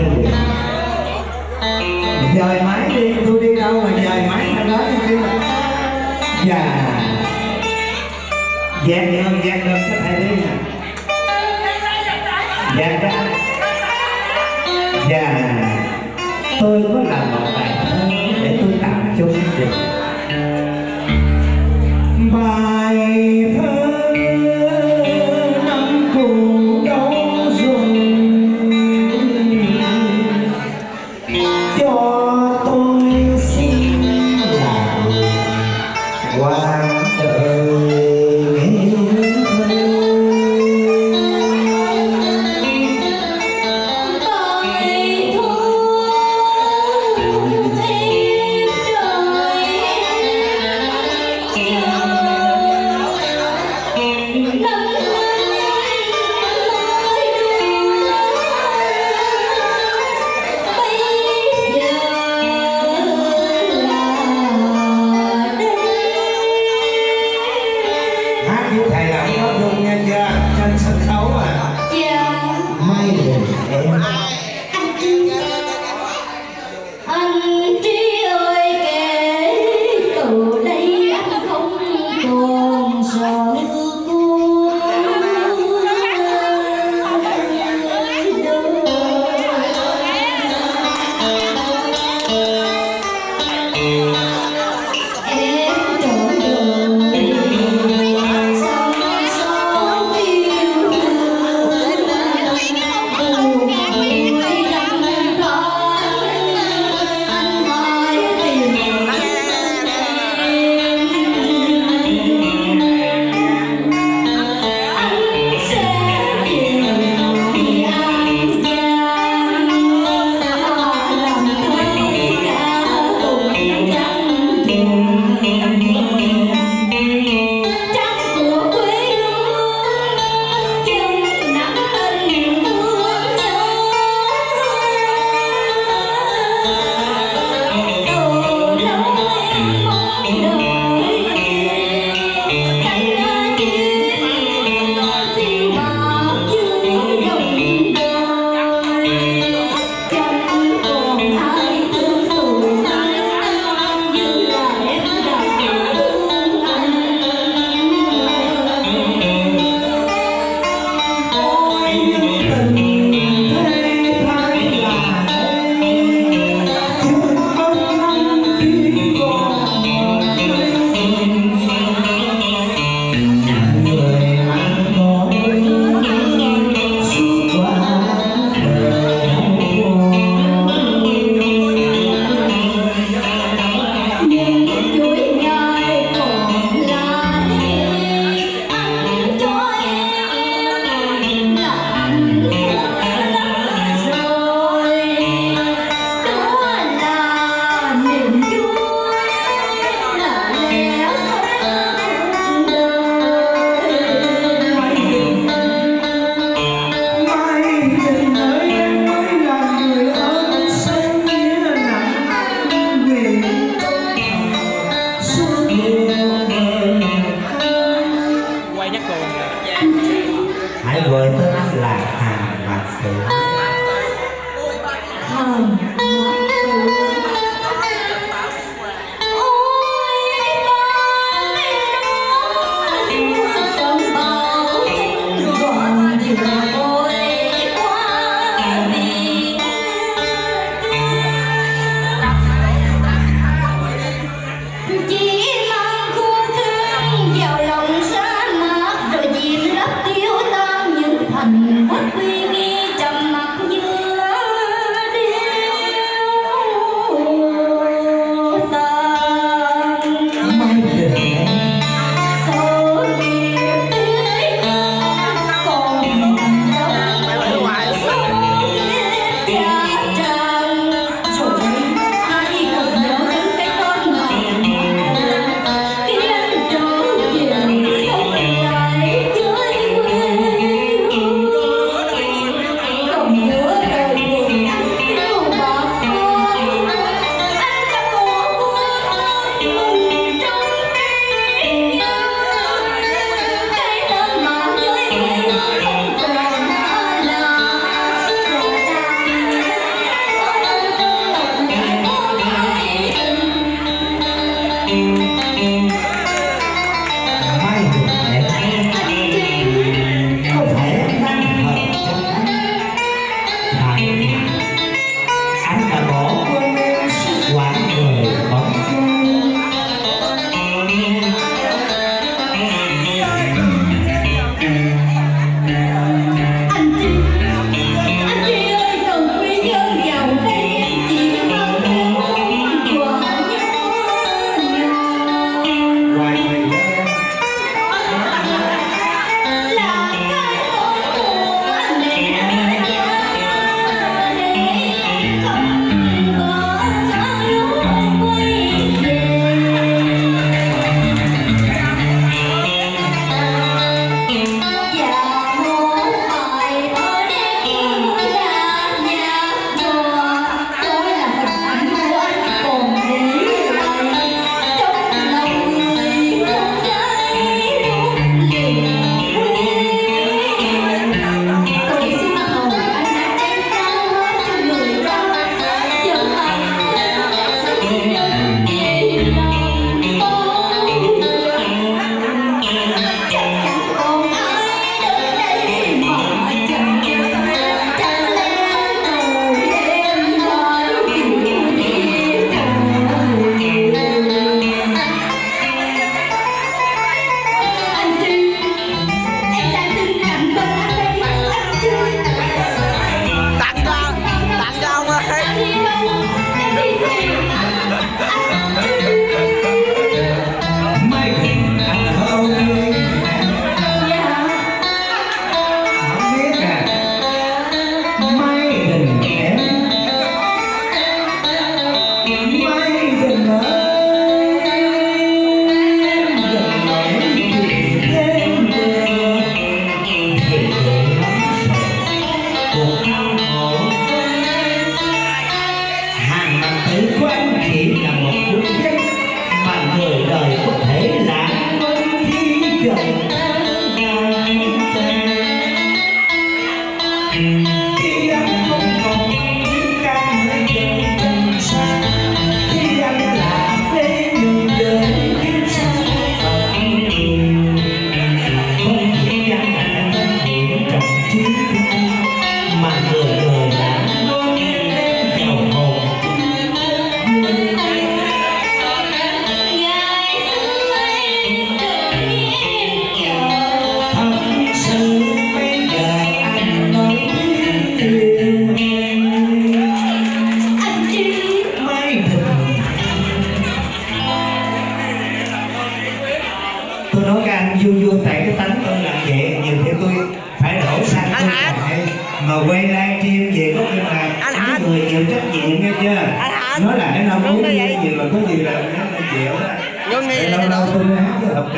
Dời máy đi, tôi đi đâu mà dời máy theo đó đi. Dạ dẹp được cho thầy đi nè. Dẹp ra. Dạ tôi có làm một bài thơ để tôi tặng cho quý vị. Bài thơ năm cũ đâu rồi, cho tôi xin làm quán đời nghĩa thơ. Bài thơ dòng khi anh không còn tiếng ca nơi dòng chân xa, khi anh là thế nhưng đời kiếp xa không chỉ anh là anh hiện trọng trí mà người người đã luôn em giàu hồn. Tôi nói các anh vui vui tại cái tánh tôi làm vậy, nhiều khi tôi phải đổ sang tôi lại mà quay livestream về có nghĩa là những người chịu trách nhiệm nghe chưa? Nói là cái nào muốn gì mà có gì là nó chịu đó. Lâu lâu tôi hát với hợp